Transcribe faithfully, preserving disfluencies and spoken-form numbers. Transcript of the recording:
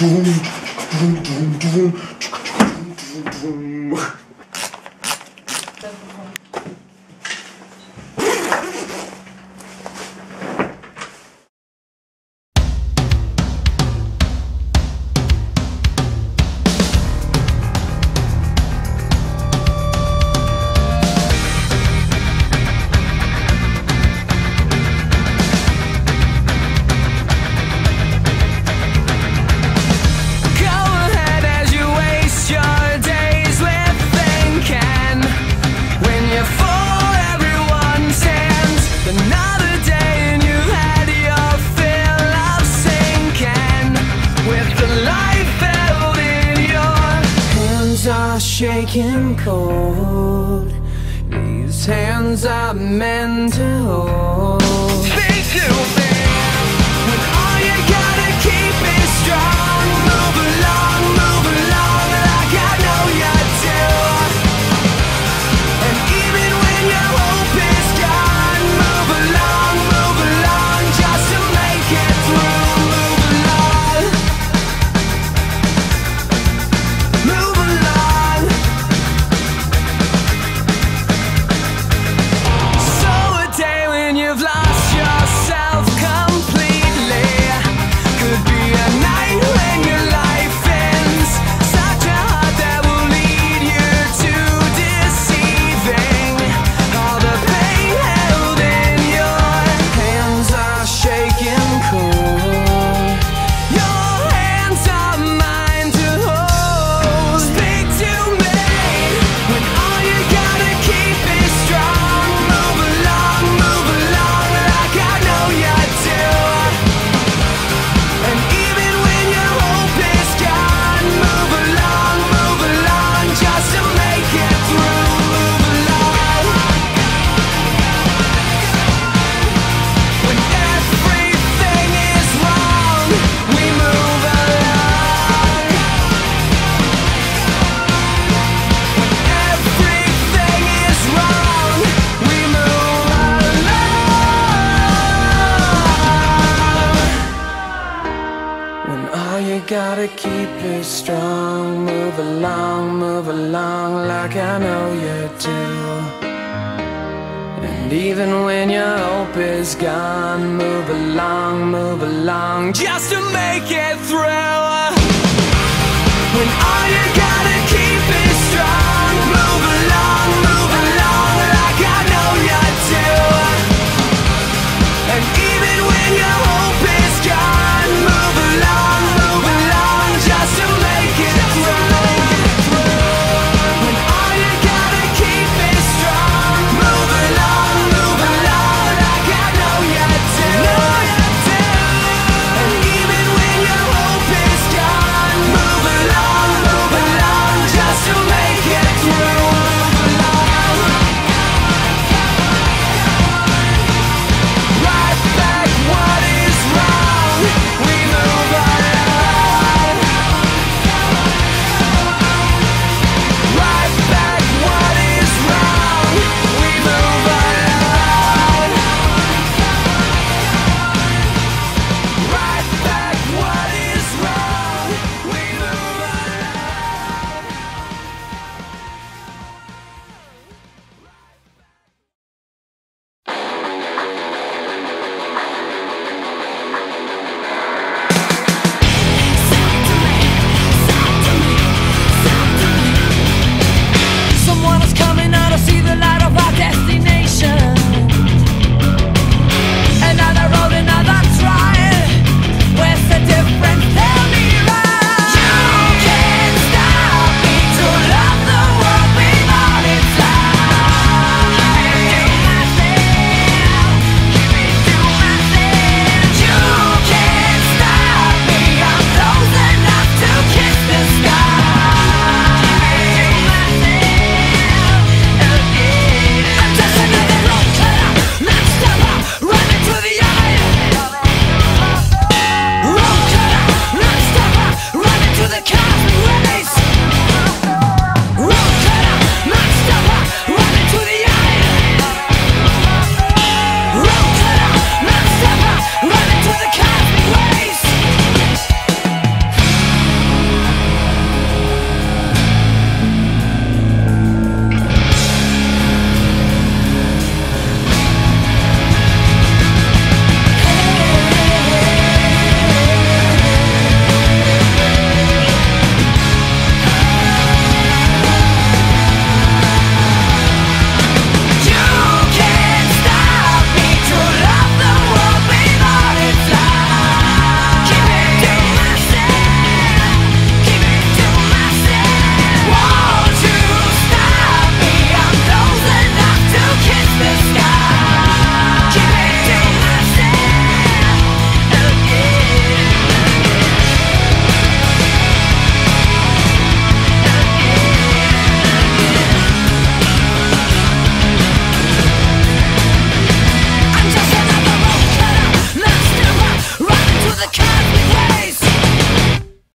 Shaking cold, these hands are meant to hold. Speak to me when all you gotta keep is strong. Move along, move along like I know you do. And even when your hope is gone, move along, move along just to make it through. Move along, move along. You've lost yourself completely. Could be a night when your life ends. Such a heart that will lead you to deceiving. All the pain held in your hands are shaking cold. Your hands are mine to hold. Speak to me when all you gotta keep is strong. Move along, move along like I know you do. And even when your hope is gone, move along, move along just to make it through. Move along when everything is wrong. We move along when everything is wrong. We move along when all you gotta keep is strong. Move along, move along like I know you do. And even when your hope is gone, move along, move along just to make it through. When all you gotta